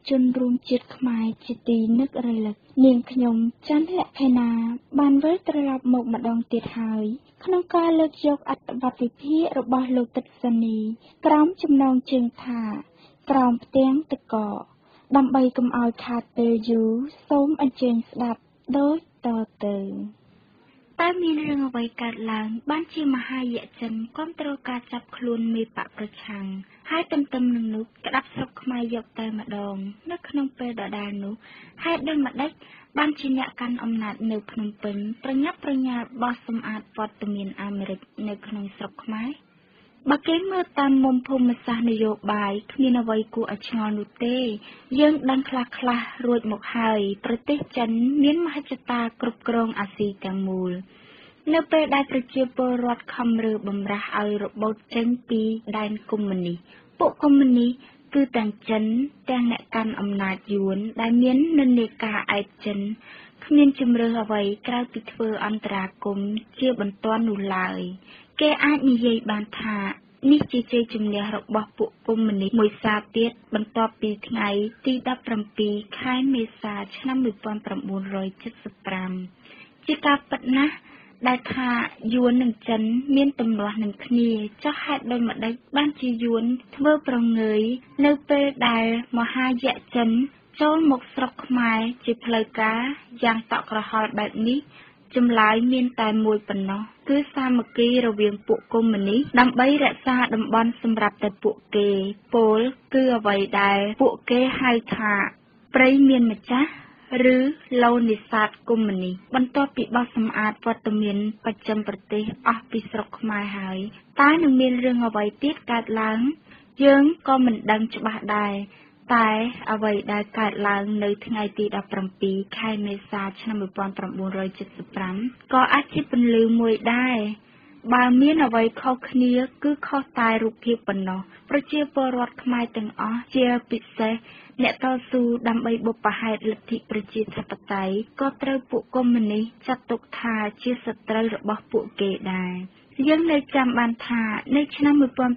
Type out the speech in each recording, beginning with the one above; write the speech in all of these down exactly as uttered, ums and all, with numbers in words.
ជនរួមជាតិខ្មែរជាទីនឹករលឹកនាងខ្ញុំច័ន្ទលក្ខិណាបានវិលត្រឡប់មកម្ដងទៀតហើយក្នុងការលើកយកអត្ថបទវិភាគរបស់លោកទឹកសានីក្រោមចំណងជើងថាក្រោមផ្ទាំងទឹកកកដើម្បីកុំឲ្យខាតពេលយូរសូមអញ្ជើញស្ដាប់ដូចតទៅតែមានរឿងអ្វីកើតឡើងបានជាមហាយក្សចិនគ្រប់គ្រងការចាប់ខ្លួនមេបកប្រឆាំងហើយទន្ទឹមនឹងនោះក្តាប់ស្រុកខ្មែរយកតែម្ដងនៅក្នុងពេលដដែលនោះហេតុដូចម្ដេចបានជាអ្នកកាន់អំណាចនៅភ្នំពេញប្រញាប់ប្រញាល់បោះសម្អាតវត្តមានអាមេរិកនៅក្នុងស្រុកខ្មែរបើគេមើលតាមមុំភូមិសាស្ត្រនយោបាយគ្មានអ្វីគួរឲ្យឆ្ងល់នោះទេយើងដឹងខ្លះខ្លះរួចមកហើយប្រទេសចិនមានមហិច្ឆតាគ្រប់គ្រងអាស៊ីទាំងមូលនៅពេលដែលប្រជាពលរដ្ឋខំរើបំរាស់ឲ្យរបូតចេញពីដែនកុម្មុយនីសពួកកុម្មុយនីសគឺទាំងចិនទាំងអ្នកកាន់អំណាចយួនដែលមាននិន្នាការឯកចិនគ្មានជំរឿអ្វីក្រៅពីធ្វើអន្តរាគមន៍ជាបន្ទាន់នោះឡើយគេអាចនិយាយបានថានេះជាជ័យជំនះរបស់ពួកកុម្មុយនីសមួយសារទៀតបន្ទាប់ពីថ្ងៃទីដប់ប្រាំពីរខែមេសាឆ្នាំ១៩៧៥ជាការពិតណាស់ដែលថាយួននិងចិនមានទំនាស់នឹងគ្នាចុះហេតុដូចម្ដេចបានជាយួនធ្វើប្រងើយនៅពេលដែលមហាយក្សចិនចូលមកស្រុកខ្មែរជាផ្លូវការយ៉ាងតក់ក្រហល់បែបនេះចម្លើយមានតែមួយប៉ុណ្ណោះគឺសាមគ្គីរវាងពួកកុម្មុយនីសដើម្បីរក្សាតំបន់សម្រាប់តែពួកគេពោលគឺអ្វីដែលពួកគេហៅថាព្រៃមានម្ចាស់ឬឡូនេសាទកុម្មុយនីសបន្ទាប់ពីបោះសម្អាតវត្តមានបច្ចឹមប្រទេសអស់ពីស្រុកខ្មែរហើយតើនឹងមានរឿងអ្វីទៀតកើតឡើងយើងក៏មិនដឹងច្បាស់ដែរតែអ្វីដែលកើតឡើងនៅថ្ងៃទីដប់ប្រាំពីរខែមេសាឆ្នាំ១៩៧៥ក៏អាចជាពន្លឺមួយដែរបើមានអ្វីខុសគ្នាគឺខុសតែរូបភាពប៉ុណ្ណោះប្រជាពលរដ្ឋខ្មែរទាំងអស់ជាពិសេសអ្នកតស៊ូដើម្បីបុព្វហេតុលទ្ធិប្រជាធិបតេយ្យក៏ត្រូវពួកកុម្មុយនីសចាត់ទុកថាជាសត្រូវរបស់ពួកគេដែរយើងនៅចាំបានថានៅឆ្នាំ១៩៦៧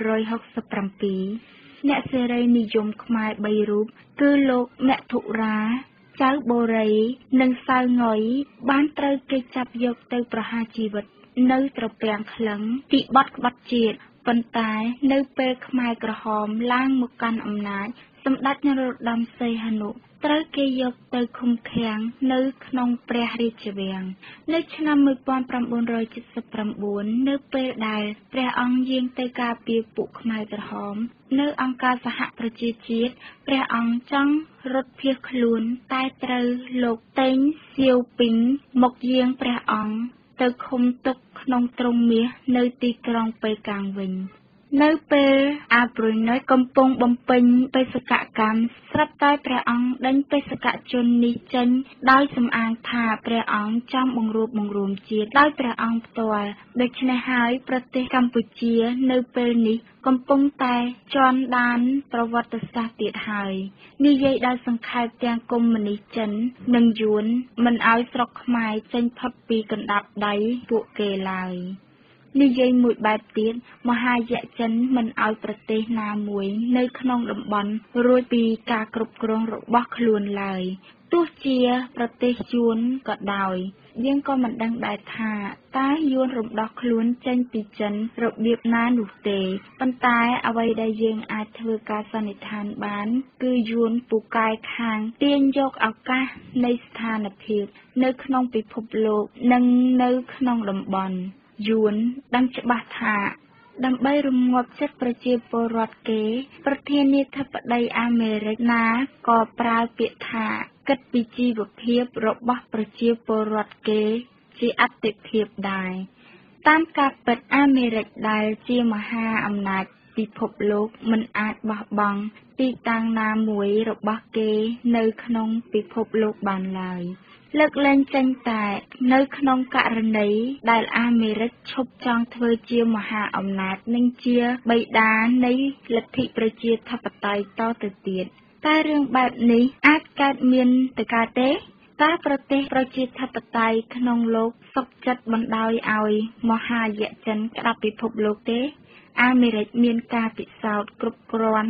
អ្នកសេរីនិយមខ្មែរបីរូបគឺលោកមធុរាចៅបូរីនិងសៅងុយបានត្រូវគេចាប់យកទៅប្រហារជីវិតនៅត្រពាំងខ្លឹងពីបទក្បត់ជាតិប៉ុន្តែនៅពេលខ្មែរក្រហមឡើងមកកាន់អំណាចសម្ដេចនរោត្តមសីហនុត្រូវគេយកទៅឃុំឃាំងនៅក្នុងព្រះរាជវាំងនៅឆ្នាំ១៩៧៩នៅពេលដែលព្រះអង្គយាងទៅការពារពួកខ្មែរក្រហមនៅអង្គការសហប្រជាជាតិព្រះអង្គចង់រត់ភៀសខ្លួនតែត្រូវលោកតេងសៀវពីងមកយាងព្រះអង្គទៅឃុំទុកក្នុងទ្រុងមាសនៅទីក្រុងប៉េកាំងវិញនៅពេលអាប្រូណេតកំពុងបំពេញបេសកកម្មស្រាប់តែព្រះអង្គដេញបេសកជននេះចេញដោយសំអាងថាព្រះអង្គចង់បង្រួបបង្រួមជាតិដោយព្រះអង្គផ្ទាល់ដូច្នេះហើយប្រទេសកម្ពុជានៅពេលនេះកំពុងតែជន់ដានប្រវត្តិសាស្ត្រទៀតហើយនិយាយដល់សង្ខេបទាំងកុម្មុយនីសចិននិងយួនមិនឲ្យស្រុកខ្មែរចេញផុតពីកណ្ដាប់ដៃពួកគេឡើយនិយាយមួយបែបទៀតមហាយក្សចិនមិនឲ្យប្រទេសណាមួយនៅក្នុងតំបន់រួចពីការគ្រប់គ្រងរបស់ខ្លួនឡើយទោះជាប្រទេសយួនក៏ដោយយើងក៏មិនដឹងដែរថាតើយួនរំដោះខ្លួនចេញពីចិនរបៀបណានោះទេប៉ុន្តែអ្វីដែលយើងអាចធ្វើការសន្និដ្ឋានបានគឺយួនពូកែខាងទាញយកឱកាសនៃស្ថានភាពនៅក្នុងពិភពលោកនិងនៅក្នុងតំបន់យួនដឹងច្បាស់ថាដើម្បីរងាប់ចិត្តប្រជាពលរដ្ឋគេប្រធានាធិបតីអាមេរិកណាក៏ប្រើពាក្យថាគិតពីជីវភាពរបស់ប្រជាពលរដ្ឋគេជាអតិភិបដែរតាមការពិតអាមេរិកដែលជាមហាអំណាចពិភពលោកមិនអាចបោះបង់ទីតាំងណាមួយរបស់គេនៅក្នុងពិភពលោកបានឡើយលើកលែងចេញតែនៅក្នុងករណីដែលអាមេរិកឈប់ចង់ធ្វើជាមហាអំណាចនិងជាបិតានៃលទ្ធិប្រជាធិបតេយ្យតទៅទៀតតែរឿងបែបនេះអាចកើតមានទៅកើតទេតើប្រទេសប្រជាធិបតេយ្យក្នុងលោកសុខចិត្តបណ្ដោយឲ្យមហាយក្សចិនក្តាប់ពិភពលោកទេអាមេរិកមានការពិសោធន៍គ្រប់គ្រាន់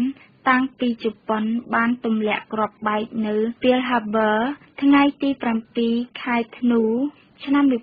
តាំងពីជប៉ុនបានទម្លាក់គ្រាប់បែកនៅ Pearl Harbor ថ្ងៃទី 7 ខែធ្នូ ឆ្នាំ nineteen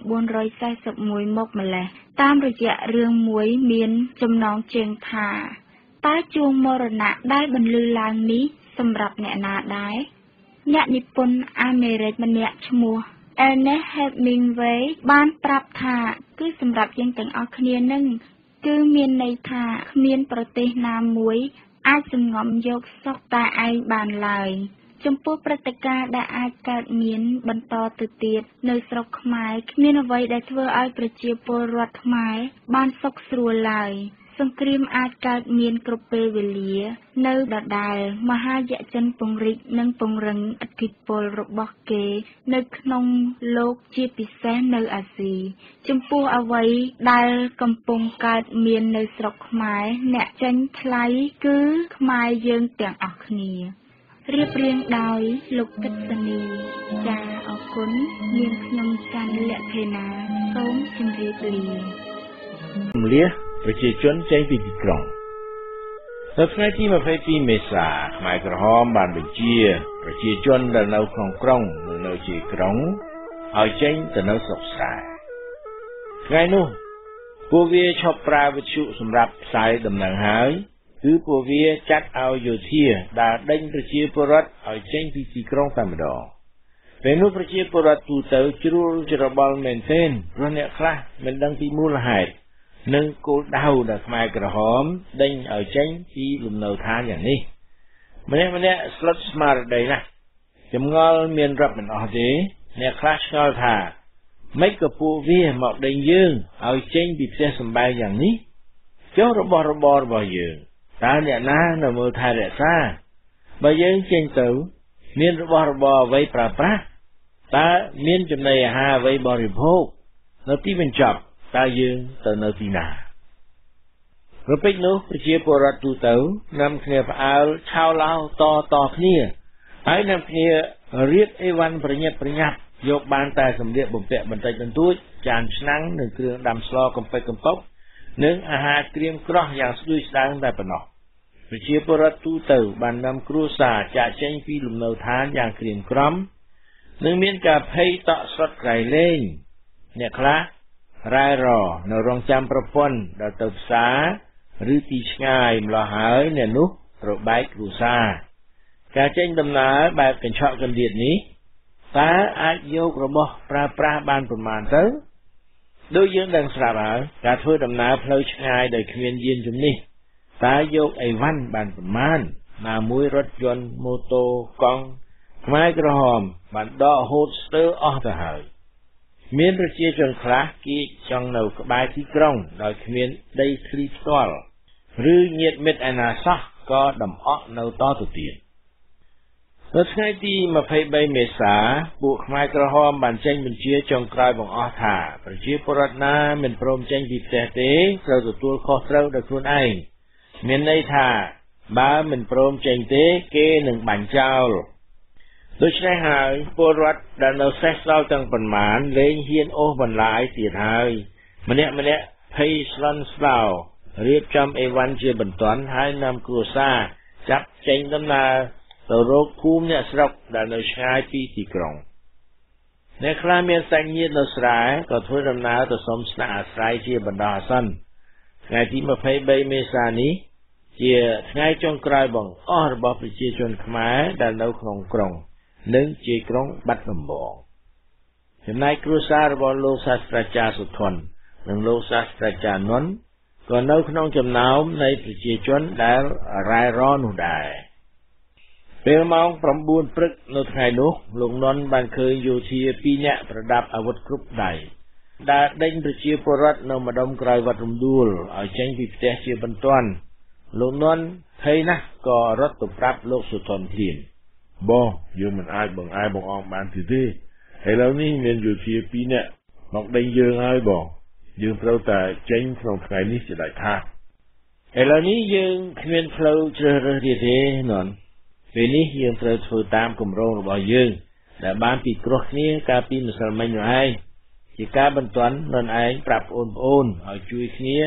forty-one មកម្លេះតាមរយៈរឿងមួយមានចំណងជើងថាតើជួងមរណៈដែលបន្លឺឡើងនេះសម្រាប់អ្នកណាដែរអ្នកនិពន្ធអាមេរិកម្នាក់ឈ្មោះ Ernest Hemingway បានប្រាប់ថាគឺសម្រាប់យើងទាំងអស់គ្នានឹងគឺមានន័យថាគ្មានប្រទេសណាមួយអាចសំងំយកសុខតែឯងបានឡើយចំពោះព្រឹត្តិការណ៍ដែលអាចកើតមានបន្តទៅទៀតនៅស្រុកខ្មែរគ្មានអ្វីដែលធ្វើឲ្យប្រជាពលរដ្ឋខ្មែរបានសុខស្រួលឡើយសង្គ្រាមអាចកើតមានគ្រប់ពេលវេលានៅដដែលមហាយក្សចិនពង្រីកនិងពង្រឹងឥទ្ធិពលរបស់គេនៅក្នុងលោកជាពិសេសនៅអាស៊ីចំពោះអ្វីដែលកំពុងកើតមាននៅស្រុកខ្មែរអ្នកចេញថ្លៃគឺខ្មែរយើងទាំងអស់គ្នារៀបរៀងដោយលោកកិត្តសនីចាអរគុណមានខ្ញុំច័ន្ទលក្ខេណាសូមជម្រាបលាជំរាបប្រជាជនចេញពីទីក្រុងនៅថ្ងៃទី twenty-two មេសាខ្មែរក្រហមបានបញ្ជាប្រជាជនដែលនៅក្នុងក្រុងនិងនៅជាក្រុងឲ្យចេញទៅនៅស្រុកស្រែថ្ងៃនោះពួកវាឈប់ប្រើវិទ្យុសម្រាប់ផ្សាយដំណឹងហើយគឺពួកវាចាត់ឲ្យយោធាដែលដេញប្រជាពលរដ្ឋឲ្យចេញពីទីក្រុងតែម្ដងពេលនោះប្រជាពលរដ្ឋទូទៅជ្រួលច្របល់មែនទែនព្រោះអ្នកខ្លះមិនដឹងពីមូលហេតុនិងគោលដៅដែលខ្មែរក្រហមដេញឲ្យចេញពីលំនៅឋានយ៉ាងនេះម្នាក់ម្នាក់ស្លុតស្មារតីណាស់ចម្ងល់មានរាប់មិនអស់ទេអ្នកខ្លះឆ្ងល់ថាម៉េចក៏ពួកវាមកដេញយើងឲ្យចេញពីផ្ទះសម្បែងយ៉ាងនេះចុះរបស់របររបស់យើងតើអ្នកណានៅមើលថែរក្សាបើយើងចេញទៅមានរបស់របរអ្វីប្រើប្រាស់តើមានចំណីអាហារអ្វីបរិភោគនៅទីបញ្ចប់តើយើងទៅនៅទីណាប្រពេចនោះប្រជាពលរដ្ឋទូទៅនាំគ្នាផ្អើលឆោឡោតតគ្នាហើយនាំគ្នារៀបអីវ៉ាន់ប្រញាប់ប្រញាប់យកបានតែសម្លៀកបំពាក់បន្តិចបន្តួចចានឆ្នាំងនិងគ្រឿងដាំស្លកំពេចកំប៉ុកនិងអាហារក្រៀមក្រោះយ៉ាងស្ដួយស្ដាងតែប៉ុណ្ណោះប្រជាពលរដ្ឋទូទៅបាននាំគ្រួសារចាកចេញពីលំនៅឋានយ៉ាងក្រៀមក្រំនិងមានការភ័យតក់ស្លុតក្រៃលែងអ្នកខ្លះរ៉ែរនៅរងចាំប្រពន្ធដល់ទៅផ្សារឬទីឆ្ងាយម្ល៉េះហើយអ្នកនោះត្រូវបែកគ្រួសារការចេញដំណើរបែបកញ្ឆក់កណ្ដៀតនេះតើអាចយករបស់ប្រើប្រាស់បានប្រមាណទៅដូចយើងដឹងស្រាប់ហើយការធ្វើដំណើរផ្លូវឆ្ងាយដោយគ្មានយានជំនិះតើយកអីវ៉ាន់បានប្រមាណណាមួយរថយន្តម៉ូតូកង់ខ្មែរក្រហមបានដកហូតស្ទើរអស់ទៅហើយមានប្រជាជនខ្លះគៀកចង់នៅក្បែរទីក្រុងដោយគ្មានដីធ្លីផ្ទាល់ឬញាតិមិត្តឯណាសោះក៏ដំអកនៅតទៅទៀតនៅថ្ងៃទី twenty-three មេសាពួកខ្មែរក្រហមបានចេញបញ្ជាចុងក្រោយបង្អស់ថាប្រជាពលរដ្ឋណាមិនព្រមចេញពីផ្ទះទេត្រូវទទួលខុសត្រូវដោយខ្លួនឯងមានន័យថាបើមិនព្រមចេញទេគេនឹងបាញ់ចោលដូច្នេះហើយពលរដ្ឋដែលនៅសេសសល់ទាំងប៉ុន្មានលែងហ៊ានអូសបន្លាយទៀតហើយម្នាក់ម្នាក់ភ័យស្លន់ស្លោរៀបចំអីវ៉ាន់ជាបន្ទាន់ហើយនាំគ្រួសារចាប់ចេញដំណើរទៅរកភូមិអ្នកស្រុកដែលនៅឆ្ងាយពីទីក្រុងអ្នកខ្លះមានសាច់ញាតិនៅស្រែក៏ធ្វើដំណើរទៅសុំស្នាក់អាស្រ័យជាបណ្ដោះអាសន្នថ្ងៃទី twenty-three មេសានេះជាថ្ងៃចុងក្រោយបង្អស់របស់ប្រជាជនខ្មែរដែលនៅក្នុងក្រុងនិងជាក្រុងបាត់ដំបងចំណែកគ្រួសាររបស់លោកសាស្ត្រាចារ្យសុធននិងលោកសាស្ត្រាចារ្យនន់ក៏នៅក្នុងចំណោមនៃប្រជាជនដែលរ៉ែរនោះដែរពេលម៉ោងnineព្រឹកនៅថ្ងៃនោះលោកនន់បានឃើញយោធាtwoនាក់ប្រដាប់អាវុធគ្រប់ដៃដែលដេញប្រជាពលរដ្ឋនៅម្ដុំក្រោយវត្តរំដួលឲ្យចេញពីផ្ទះជាបន្ទាន់លោកនន់ភ័យណាស់ក៏រត់ទៅប្រាប់លោកសុធនភ្លាមបងយើងមិនអាចបង្អែបង្អងបានទៀតទេឥឡូវនេះមានយោធាtwoនាក់មកដេញយើងហើយបងយើងត្រូវតែចេញក្នុងថ្ងៃនេះជាដាច់ខាតឥឡូវនេះយើងគ្មានផ្លូវជ្រើសរើសទៀតទេនន់ពេលនេះយើងត្រូវធ្វើតាមគម្រោងរបស់យើងដែលបានពិគ្រោះគ្នាកាលពីម្សិលមិញនោះឯងជាការបន្ទាន់នន់ឯងប្រាប់ប្អូនប្អូនឲ្យជួយគ្នា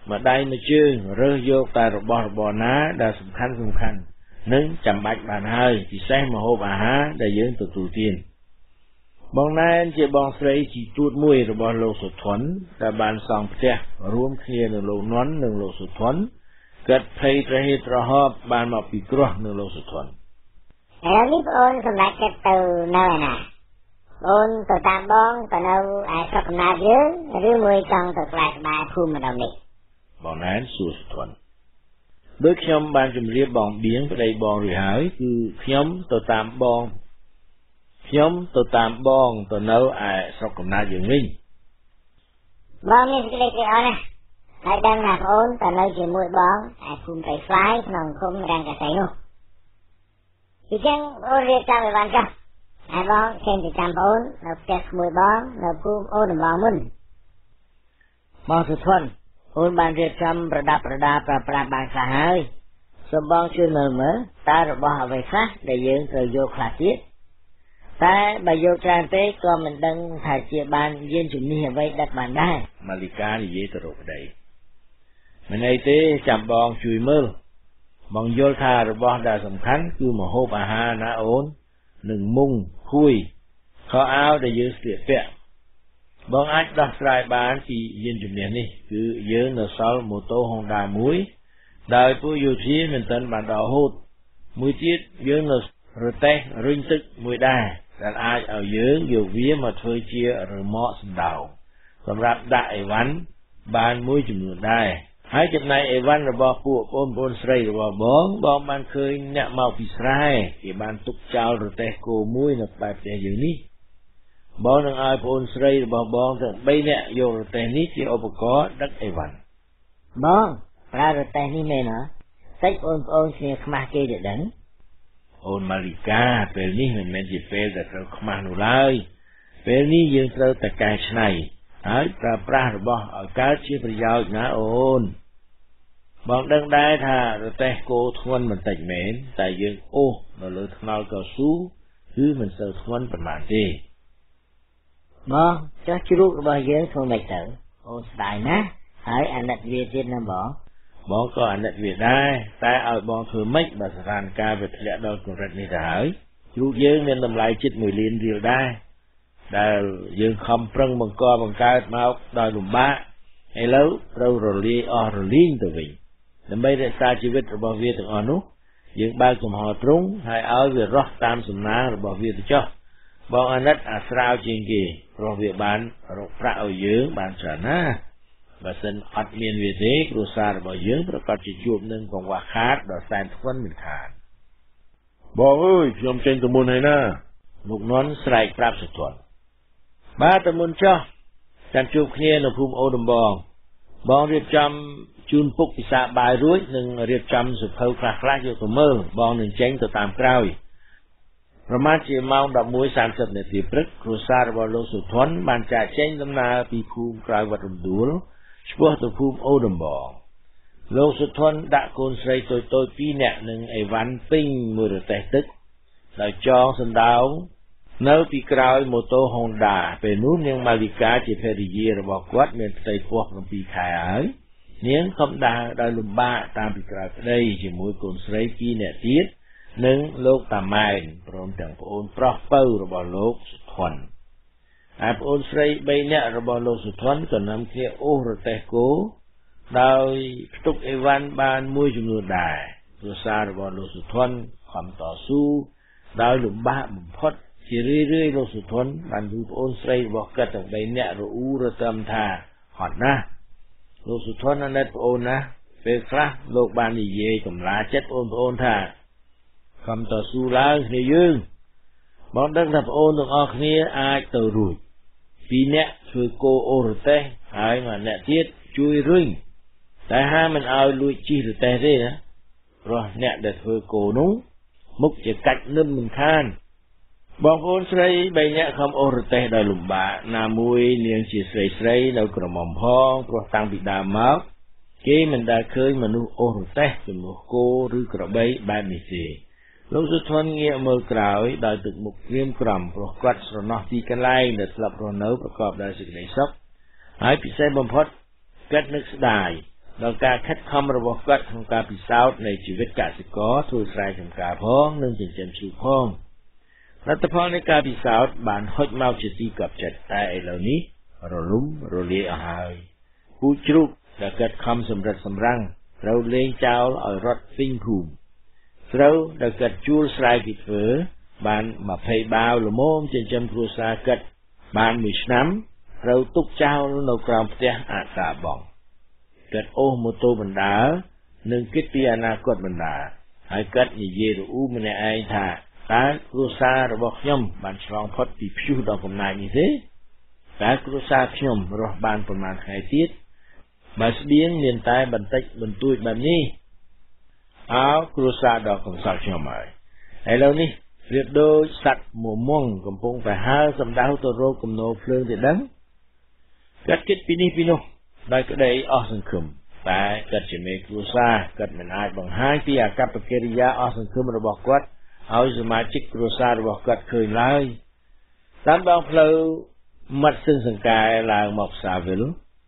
mà đây mà chưa rơi vô tài rồi bỏ bỏ ná đã sầm khăn sầm khăn nâng chầm bạch bàn hơi thì xem mà hộp à há để dưỡng từ tù tiền bọn này chỉ bọn sấy chỉ tuột mùi rồi bỏ lô sụt thuấn đã bàn xong chè rùm kia nâng lô nón nâng lô sụt thuấn gật thay ra hết ra họp bàn mọc bị cửa nâng lô sụt thuấn แล้วนี่โอนสมัยจะตูเน่น่ะโอนตัวตามบ้องตัวเน่ไอ้สักนาเยอะหรือมวยจังตัวกลายมาภูมิเราเนี่ย bọn này sụt thuấn đối nhóm ban chùm riêng bọn biến ở đây bọn rồi hỏiគឺnhóm tôi tạm bọn nhóm tôi tạm bọn tôi nấu ai sau cùng na dưỡng linh bọn này cái cái đó nè ai đang làm ôn tôi nấu chỉ mùi bọn ai phun phải phái nòng không đang cả thấy luôn thì chẳng ôn riêng cho người bạn cho ai bọn xem thì chăm ôn nấu chết mùi bọn nấu phun ôn là bọn mình bọn sự thuầnโอนบานเรียบจำประดับประดาประปราบางสหายสมบองชื่อเนินเหมือตาระบเอาไว้ซะได้ยืนเธอโยกขาดทิศแต่ใบโยกจานเต้ก็มันดังถ่ายเจียบานยืนจุดนี้ไว้ดักบานได้มาลิกาที่ยืนตลอดใดมันไอเต้จำบองช่วยมือบองโยธาระบได้สำคัญคือมาโฮบอาหารนะโอนหนึ่งมุงคุยเขาเอาได้ยืนเสียเปียบางอาจดักสายบ้านที่ยืนจุดนี้นี่คือยืนในซอลโมโตฮองดามุ้ยได้ผู้อยู่ที่มันตันบานดาวหูดมุ้ยจิตยืนในรถเตะริงตึกมุ้ยได้แต่อาจเอายืนอยู่วิ่งมาช่วยเชียร์หรือเหมาะสำดาวสำหรับได้วันบ้านมุ้ยจุดนี้ได้ให้จุดในไอ้วันระบอบผู้ปนปนใส่ระบอบ้องบ้องบ้านเคยเนี่ยมาพิสไรที่บ้านตุกเจ้ารถเตะโกมุ้ยในแบบเดียวอยู่นี่บองนังอายพลสไรบองบองแต่ใบเนี่ยโยรแต่นี้ที่อุปกรณ์ดักไอวันบองปลารถแต่นี้ไหมเนาะใส่โอนโอนเสียขมาเกยเด็ดดังโอนมาริกาเปลนี้มันเป็นจิเปลแต่เราขมาหนูเลยเปลนี้ยังเราแต่กายชนัยหายปลาปลาหรือบองเอาการเชื่อประโยชน์นะโอนบองดังได้ถ้าเราแต่โกทวนมันแต่เหม็นแต่ยังโอ้เราเลยทนายก็สู้คือมันเสือทวนประมาณนี้บองจะชิรุบองเยอะคงไม่เจอโอ้สบายนะหายอันดับเวียดนะบองบองก็อันดับเวียดได้แต่เอาบองเธอไม่มาสถานการไปทะเลดอนกรุงนี่หายชิรุเยอะเนี่ยทำลายจิตมวยเลียนเดียวได้ได้ยืนคำปรังบังกอบังกาดมาได้หลุมบ้าไอ้แล้วเราโรลีออโรลิงตัววิ่งแต่ไม่ได้ซาชีวิตระบอบเวียดอ่อนนู้ยืนบ้านสมหอตรุงให้เอาเวียดรอตามสำนักระบอบเวียดเจ้าบองอนัตอาสราวจริงกีโรงพยาบาลโรงพระเอาเยื้องบานฉานะบาสันอัดเมียนเวทีครูซาร์บอเยื้องประกอบจิตจูบหนึ่งของวาคาดดอกแซนทวนมินขานบอกเอ้ยยอมเจนตะมุนให้นะลูกน้อนสไลปราบสุดทนบ้าตะมุนเจ้าจันจูบเคียนภูมิโอดมบองบองเรียบจำจูนปุกปิศาบายรุ่ยหนึ่งเรียบจำสุดเผาคลาคลาอยู่กับเมื่อบองหนึ่งเจงตัวตามกล้าวประมาณเจ็ดโมงดอกมวยสามสิบนาทีพฤกษ์ครูซาร์บอลโลสุทนบานจ่าเช่นตำนาปีภูมิกลายวัดดุลช่วยตัวภูมิโอดมบองโลสุทนดักโกนใส่ตัวตัวปีเนี่ยหนึ่งไอวันปิ้งมือแต่ตึกเราจองสันดาวเนื้อปีกลายโมโตฮอนดาเป็นนู้นยังมาลิกาเจเพริเยระบอกวัดเมียนใส่พวกลำปีขายเนี้ยคำดาได้ลุมบ้าตามปีกลายได้จะมวยโกนใส่ปีเนี่ยทีหนึ่งโลกตามไม้พร้อมถึงพระองค์ปลอกเป้าระบอบโลกสุดทนอาพระองค์ใส่ใบเนี่ยระบอบโลกสุดทนก็นำเที่ยวโอรเตโกโดยทุกเอวันบานมวยจำนวนได้ตัวซาระบอบโลกสุดทนความต่อสู้โดยหลุมบ้าบุพพดที่เรื่อยๆโลกสุดทนบานพระองค์ใส่บอกกระตังใบเนี่ยระอูระเติมท่าหอดนะโลกสุดทนนั่นแหละพระองค์นะเป็นคราโลกบานอีเย่กำลาเจ็ดองค์พระองค์ท่าคำต่อสู้แล้วในยืงบางดังทับโอนต้องออกนี้อาจตัวรุ่ยปีเนี้ยคือโกโอรเตหายมาเนี่ยเทียดช่วยรึ่งแต่ห้ามันเอาลุยจีรเตได้นะเพราะเนี่ยเด็ดคือโกนุ้งมุกจะกัดนึ่มมันข้านบางคนใส่ใบเนี่ยคำโอรเตได้หลุมบะนามวยเลี้ยงจีใส่ใส่เรากระหม่อมพ้องเพราะตั้งบิดามาเกี่ยมันได้เคยมนุษย์โอรเตเป็นมุกโกหรือกระใบแบบนี้สิโลกสุดทนเงียมือกล่าวได้ตึกมุกเรียมกล่ำเพราะกัดสนอที่กันไล่เด็ดสลับรอนเนื้อประกอบได้สิ่งใดซักหายพิเศษบำพดกัดนึกได้ដល់ការខិតខំរបស់គាត់ក្នុងការពិសោធន៍នៃជីវិតកសិករធ្វើស្រែចម្ការផងនិងចិញ្ចឹមជ្រូកផងលទ្ធផលនៃការពិសោធន៍បានហុចមកជាទីកប់ចិត្តតែឥឡូវនេះរលំរលាយអស់ហើយពូជជ្រូកដែលគាត់ខំសម្រិតសម្រាំងត្រូវលេងចោលឲ្យរត់ពេញភូមិស្រូវដែលគាត់ជួលស្រែពីធ្វើបាន20បាវល្មមចិញ្ចឹមគ្រួសារគាត់បានមួយឆ្នាំត្រូវទុកចោលនៅក្រោមផ្ទះអាសាបងគាត់អូសម៉ូតូបណ្ដាលនិងគិតពីអនាគតបណ្ដាលហើយគាត់និយាយរអ៊ូម្នាក់ឯងថាតើគ្រួសាររបស់ខ្ញុំបានឆ្លងផុតពីព្យុះដ៏កំណាចនេះទេតើគ្រួសារខ្ញុំរស់បានប្រមាណថ្ងៃទៀតបើស្បៀងមានតែបន្តិចបន្តួចបែបនេះអើគ្រួសារដ៏កំសត់ខ្ញុំហើយឥឡូវនេះប្រៀបដូចសត្វមមងកំពុងតែហើរសម្ដៅទៅរកគំនរភ្លើងទេដឹងគាត់គិតពីនេះពីនោះដោយក្តីអស់សង្ឃឹមតែគាត់ជាមេគ្រួសារគាត់មិនអាចបង្ហាញពីអាកប្បកិរិយាអស់សង្ឃឹមរបស់គាត់ឲ្យសមាជិកគ្រួសាររបស់គាត់ឃើញឡើយតាមដងផ្លូវមាត់ស្ទឹងសង្កែឡើងមកផ្សារវិល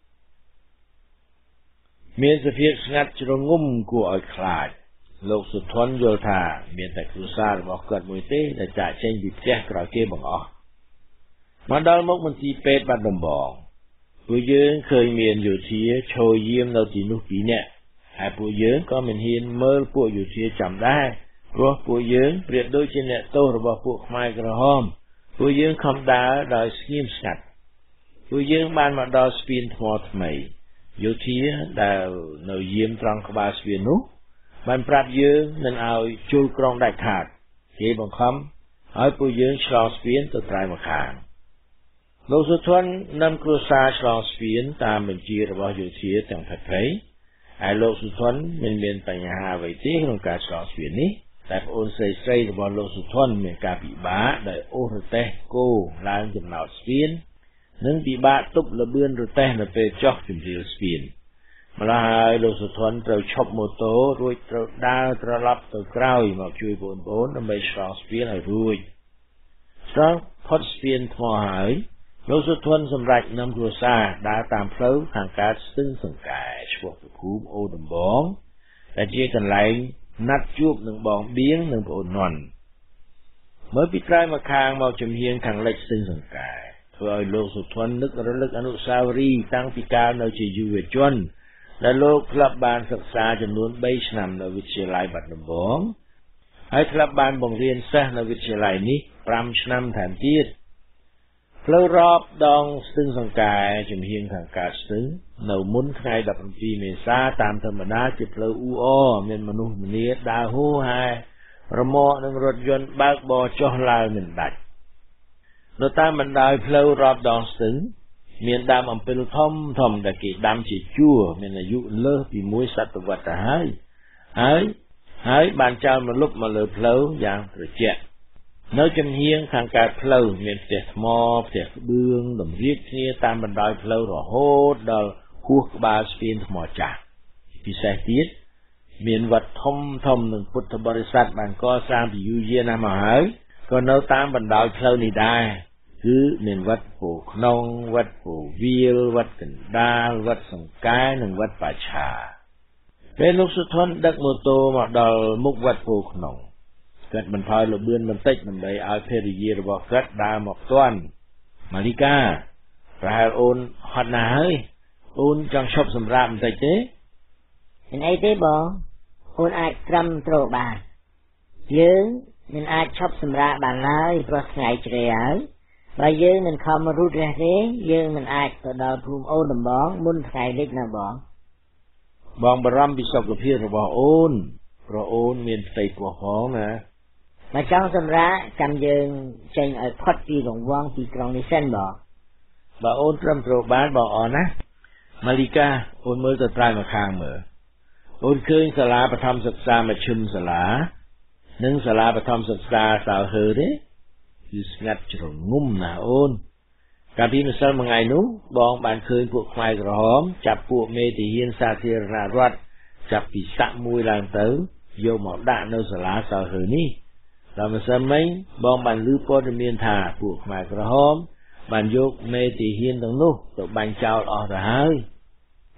មានសភាពស្ងាត់ជ្រងំគួរឲ្យខ្លាចលោកសុធនយល់ថាមានតែគ្រួសាររបស់គាត់មួយទេដែលចាកចេញពីផ្ទះក្រោយគេបង្អស់មកដល់មុខមន្ទីរពេទ្យបាត់ដំបងពួកយើងឃើញមានយោធាឈរយាមនៅទីនោះពីរនាក់ហើយពួកយើងក៏មិនហ៊ានមើលពួកយោធាចាំដែរព្រោះពួកយើងប្រៀបដូចជាអ្នកទោសរបស់ពួកខ្មែរក្រហមពួកយើងខំដើរដោយស្ងៀមស្ងាត់ពួកយើងបានមកដល់ស្ពានថ្មថ្មីយោធាដែលនៅយាមត្រង់ក្បាលស្ពាននោះបានប្រាប់យើងនឹងឲ្យជួលក្រុងដាច់ខាតគេបង្ខំឲ្យពួកយើងឆ្លងស្ពានទៅត្រៃម្ខាងលោកសុធននាំគ្រួសារឆ្លងស្ពានតាមបញ្ជារបស់យោធាទាំងផិតភ័យហើយលោកសុធនមិនមានបញ្ហាអ្វីទេក្នុងការឆ្លងស្ពាននេះតែប្អូនស្រីស្រីរបស់លោកសុធនមានការពិបាកដោយអូសរទេះគោឡើងចំណោតស្ពាននិងពិបាកទប់លបឿនរទេះនៅពេលចុះជម្រាលស្ពានម្ល៉េះហើយលោកសុធនត្រូវឈប់ម៉ូតូរួចត្រូវដើរត្រឡប់ទៅក្រោយមកជួយបងប្អូនដើម្បីឆ្លងស្ពានឲ្យរួចឆ្លងផុតស្ពានថ្មហើយលោកសុធនសម្រេចនាំគ្រួសារដើរតាមផ្លូវខាងកើតស្ទឹងសង្កែឆ្ពោះទៅភូមិអូដំបងដែលជាកន្លែងណាត់ជួបនឹងបងបៀងនិងប្អូននន់មើលពីក្រោយមកខាងមកចំហៀងខាងលិចស្ទឹងសង្កែធ្វើឲ្យលោកសុធននឹករលឹកអនុស្សាវរីយ៍តាំងពីកាលនៅជាយុវជនដែលលោកធ្លាប់បានសិក្សាចំនួន3ឆ្នាំនៅវិទ្យាល័យបាត់ដំបងហើយធ្លាប់បានបង្រៀនសិស្សនៅវិទ្យាល័យនេះ5ឆ្នាំថែមទៀតផ្លូវរាប់ដងស្ទឹងសង្កែចំហៀងខាងកើតស្ទឹងនៅមុនថ្ងៃ17មេសាតាមធម្មតាជាផ្លូវអ៊ូអមានមនុស្សម្នាដើរហូរហែរមាក់នឹងរថយន្តបើកបរចុះឡើងមិនដាច់នៅតាមបណ្ដោយផ្លូវរាប់ដងស្ទឹងមានដើមអំពិលធំធំដែលគេដាំជាជួរមានអាយុលើសពីមួយសតវត្សទៅហើយហើយហើយបានចោលមកលុបមកលើផ្លូវយ៉ាងត្រជាក់នៅចំហៀងខាងកើតផ្លូវមានផ្ទះថ្មផ្ទះក្បឿងតម្រៀបគ្នាតាមបណ្ដោយផ្លូវរហូតដល់ហួសក្បាលស្ពានថ្មចាស់ពិសេសទៀតមានវត្តធំធំនិងពុទ្ធបរិស័ទបានកសាងពីយូរយារណាស់មកហើយក៏នៅតាមបណ្ដោយផ្លូវនេះដែរគឺមានវត្តពោក្នុងវត្តពោវាលវត្តកណ្ដាលវត្តសង្កែនិងវត្តបាឆាពេលលោកសុធនដឹកម៉ូតូមកដល់មុខវត្តពោក្នុងគាត់បន្ថយលបឿនបន្តិចដើម្បីឲ្យភរិយារបស់គាត់ដើរមកទាន់ម៉ាលីកាប្រហែលអូនហត់ណាស់ហើយអូនចង់ឈប់សម្រាកបន្តិចទេមិនអីទេបងអូនអាចត្រឹមត្រូវបានយើងមិនអាចឈប់សម្រាកបានឡើយព្រោះថ្ងៃជ្រៅហើយបើយើងមិនខំរូតរះទេយើងមិនអាចទៅដល់ភូមិអូដំបងមុនថ្ងៃលិចណាបងបងបារម្ភពីសុខភាពរបស់អូនព្រោះអូនមានផ្ទៃពោះផងណាមកចង់សម្រាកចាំយើងចេញឲ្យផុតពីរង្វង់ទីក្រុងនេះសិនបងបើអូនត្រឹមត្រូវបានបងអរណាម៉ាលីកាអូនមើលទៅត្រៃមកខាងមើលអូនឃើញសាលាបឋមសិក្សាមជ្ឈិមសាលានិងសាលាបឋមសិក្សាសៅហឺទេគឺស្ងាត់ជ្រងំណាស់អូនកាលពីម្សិលមួយថ្ងៃនោះបងបានឃើញពួកខ្មែរក្រហមចាប់ពួកមេទាហានសាធារណរដ្ឋចាប់ពីសាក់មួយឡើងទៅយកមកដាក់នៅសាលាសៅហឺនេះដល់ម្សិលមិញបងបានឮព័ត៌មានថាពួកខ្មែរក្រហមបានយកមេទាហានទាំងនោះទៅបាញ់ចោលអស់ទៅហើយ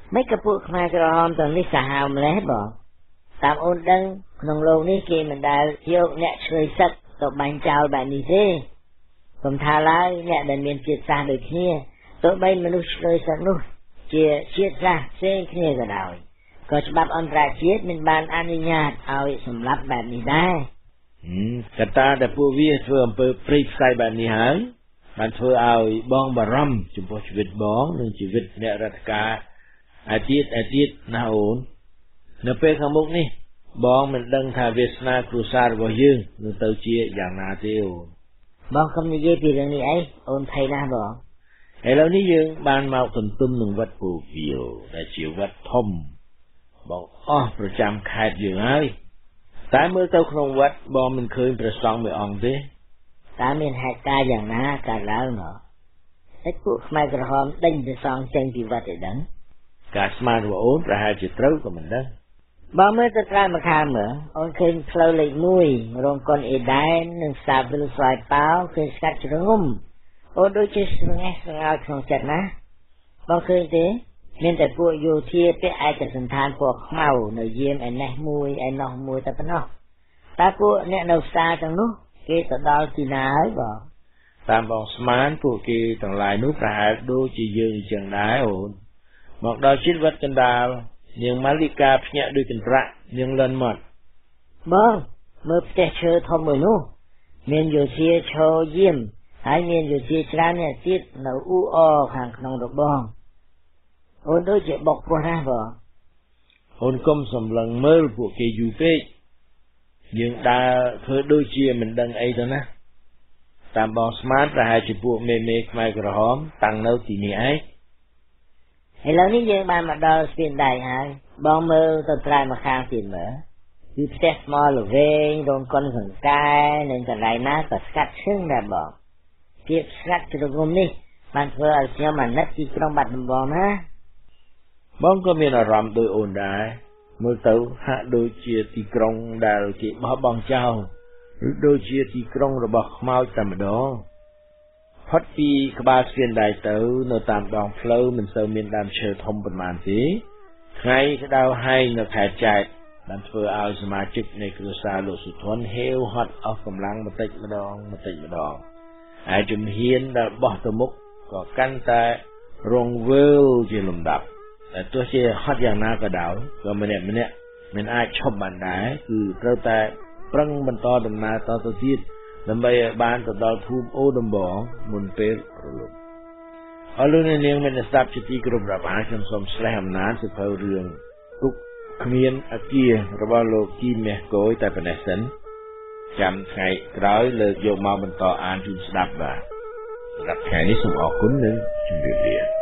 mấy cái bộ khai cái hòm tầm ní xả hào mà lấy bỏ tạm ôn đăng nông lô ní kia mình đã yêu nhẹ chơi sắc tộc bánh chào bạn đi thế còn thà lại nhẹ đàn miền triệt xa được kia tụi bay mà lúc chơi sắc lúc chia triệt ra xe kia cả đảo có cho bắp ôn ra chiết mình bàn ăn đi nhạt ao sầm lấp bạn đi đây kata ada pu viធ្វើអំពើព្រៃផ្សាយបែបនេះហើយបានធ្វើឲ្យបងបារម្ភចំពោះជីវិតបងនិងជីវិតអ្នករដ្ឋការអាទៀតអាទៀតណាអូននៅពេលខាងមុខនេះបងមិនដឹងថាវាសនាគ្រួសាររបស់យើងនឹងទៅជាយ៉ាងណាទេអូនបងកុំនិយាយពីរឿងនេះអីអូនភ័យណាស់បងឥឡូវនេះយើងបានមកទន្ទឹមនឹងវត្តពោធិ៍ដែលជាវត្តធំបងអស់ប្រចាំខេត្តយើងហើយតែមើលទៅក្នុងវត្តបងមិនឃើញព្រះសង្ឃមួយអង្គទេតើមានហេតុការណ៍យ៉ាងណាកើតឡើងមកតែពួកខ្មែរក្រហមដេញព្រះសង្ឃចេញពីវត្តឯដឹងការស្មានរបស់អូនប្រហែលជាត្រូវក៏មិនដឹងបងមើលទៅក្រៅមកខាងមើលអូនឃើញផ្លូវលេខមួយរោងកុនអេដែននិងផ្សារវិលស្វាយប៉ោឃើញស្កាត់ជ្រងំអូនដូចជាស្ងេះស្ងោចក្នុងចិត្តណាបងឃើញទេមានតែពួកយោធាពាក់ឯកសណ្ឋានពណ៌ខ្មៅនៅយាមឯនេះមួយឯនោះមួយតែប៉ុណ្ណោះតើពួកអ្នកនៅផ្សារទាំងនោះគេទៅដល់ទីណាហើយបងតាមបងស្មានពួកគេទាំងឡាយនោះប្រហែលដូចជាយើងអញ្ចឹងដែរអូនមកដល់ជិតវត្តកណ្ដាលនាងម៉ាលីកាភ្ញាក់ដូចកន្ត្រាក់នាងលន់មកបងមើលផ្ទះឈើធំមួយនោះមានយោធាឈរយាមហើយមានយោធាច្រើនអ្នកទៀតនៅអ៊ូអខាងក្នុងរបងអូនដូចជាបុកពោះណាបងអូនកុំសម្លឹងមើលពួកគេយូរពេកយើងដើរធ្វើដូចជាមិនដឹងអីទៅណាតាមបងស្មានប្រហែលជាពួកមេមេខ្មែរក្រហមតាំងនៅទីនេះឯងឥឡូវនេះយើងបានមកដល់ស្ពានដែកហើយបងមើលទៅក្រៅមកខាងទៀតមើលគឺផ្ទះថ្មល្វែងរោងកុនសង្កែនិងកន្លែងណាក៏ស្កាត់ឈឹងដែរបងភាពស្ងាត់ជ្រងំនេះបានធ្វើឲ្យខ្ញុំអាណិតទីក្រុងបាត់ដំបងណាបងក៏មានអារម្មណ៍ដូចអូនដែរមើលទៅហាក់ដូចជាទីក្រុងដែលគេបោះបង់ចោលឬដូចជាទីក្រុងរបស់ខ្មោចតែម្ដងផុតពីក្បាលស្ពានដែកទៅនៅតាមដងផ្លូវមិនសូវមានដើមឈើធំប៉ុន្មានទេថ្ងៃក្តៅហែងនៅខេត្តចែកបានធ្វើឲ្យសមាជិកនៃគ្រួសារលោកសុធនហេវហត់អស់កម្លាំងបន្តិចម្ដងបន្តិចម្ដងហើយជំហានដែលបោះទៅមុខក៏កាន់តែរងវើលជាលំដាប់តែទោះជាហត់យ៉ាងណាក៏ដោយក៏ម្នាក់ម្នាក់មិនអាចឈប់បានដែរគឺត្រូវតែប្រឹងបន្តដំណើរតទៅទៀតដើម្បីឲ្យបានទៅដល់ភូមិអូដំបងមុនពេលរលត់អរលោកអ្នកនាងមានស្ដាប់ជាទីគោរពរាប់អានខ្ញុំសូមស្លេះអំណាចសិភៅរឿងទុកគ្មានអគាររបស់លោកគីមាសគយតែប៉ុណ្ណេះសិនចាំថ្ងៃក្រោយលើកយកមកបន្តអានជូនស្ដាប់បាទសម្រាប់ថ្ងៃនេះសូមអរគុណនិងជម្រាបលា